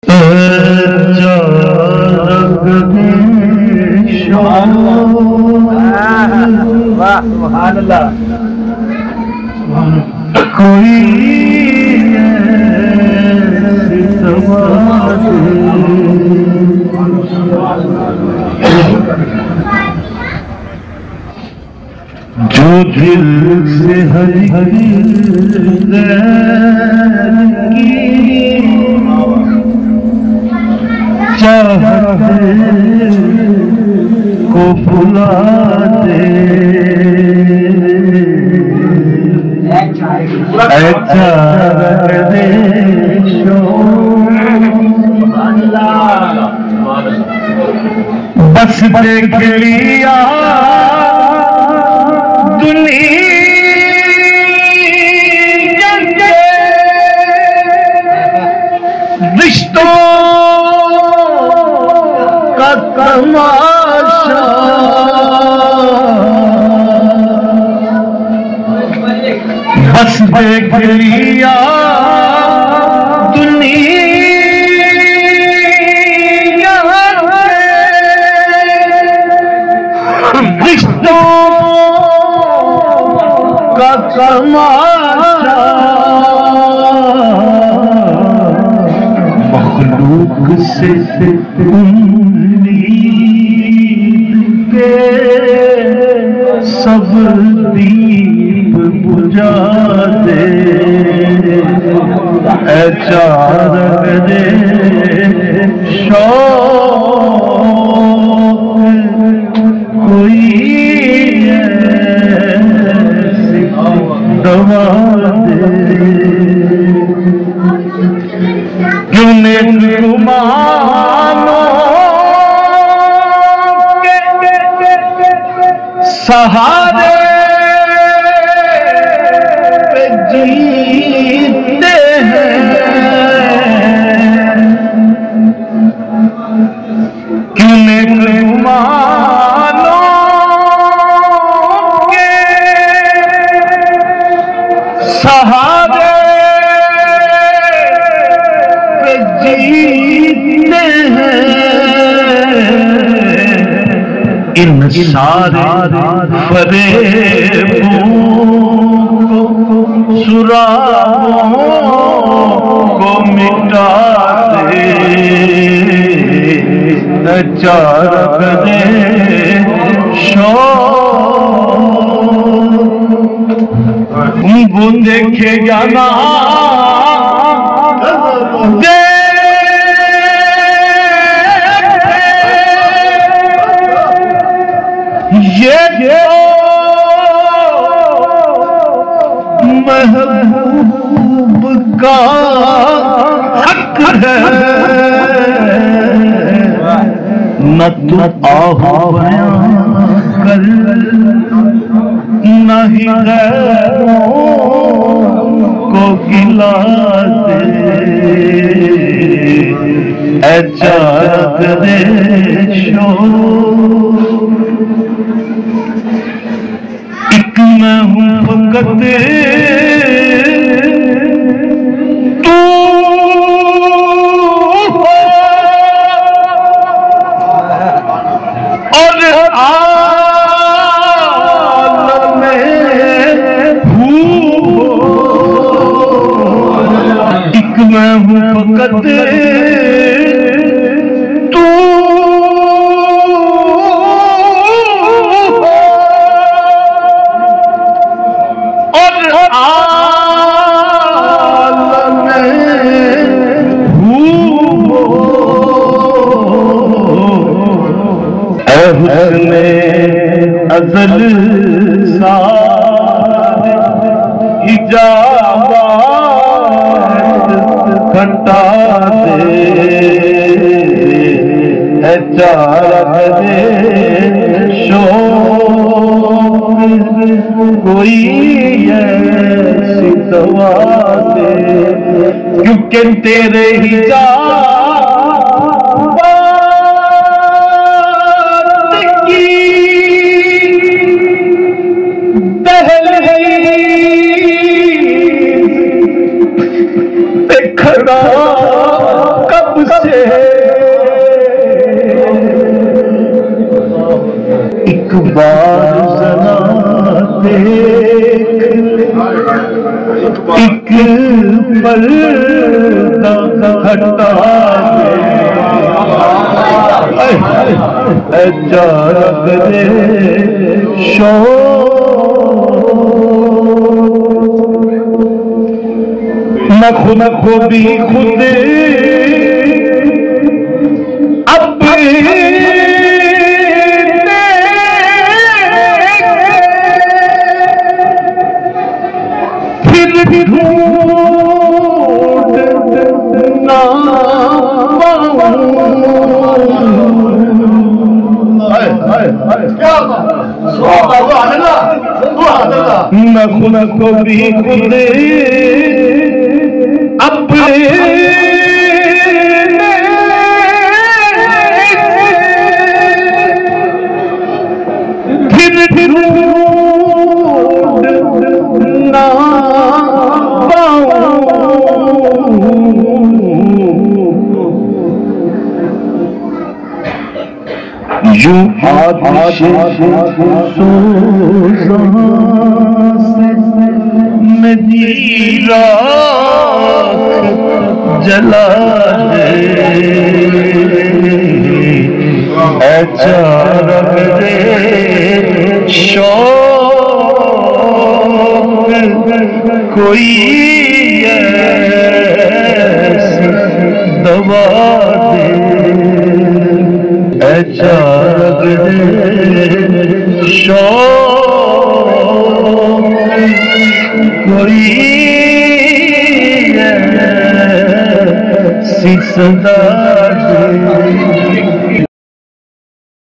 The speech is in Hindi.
कोई जो दिल से हरी हरी चाहत को भुला दे, अच्छा दे बस देख लिया दुनिया के रिश्तों का तमाशा, बस देख लिया दुनिया के रिश्तों का तमाशा, मखलूक से उम्मीद के सब दीप बुझा दे, चारक दे शौक कोई ऐसी दवा दे, क्यों गुमानों के सहारे पे जीते हैं, क्यों गुमानों के सहारे पे जीते हैं, इन सारे फरेबों को सुरागों को मिटा दे, चारक दे शौक वो देखेगा ना ये महबूब का हक है, न तू आहो बयां कर, न ही गैरों को गिला दे, चारक दे शौक मैं हूँ फकत तू और आलम में हूँ, एक मैं हूँ फकत तू हुस्ने अज़ल सारे इजाबात घटा दे, चारक दे शौक कोई ऐसी दवा दे, क्योंकि तेरे ही जा खड़ा कब से एक बार जरा देख, एक पर्दा हटा दे, जाग दे न खुद को भी खुद अपने फिर ढूंढ ना न खुद को भी खुद अपने फिर ढूंढ ना यूं मेरी राख जला दे, रख दे शौक कोई ऐसी दवा दे, रख दे शौक कोई ऐसी सदा दे।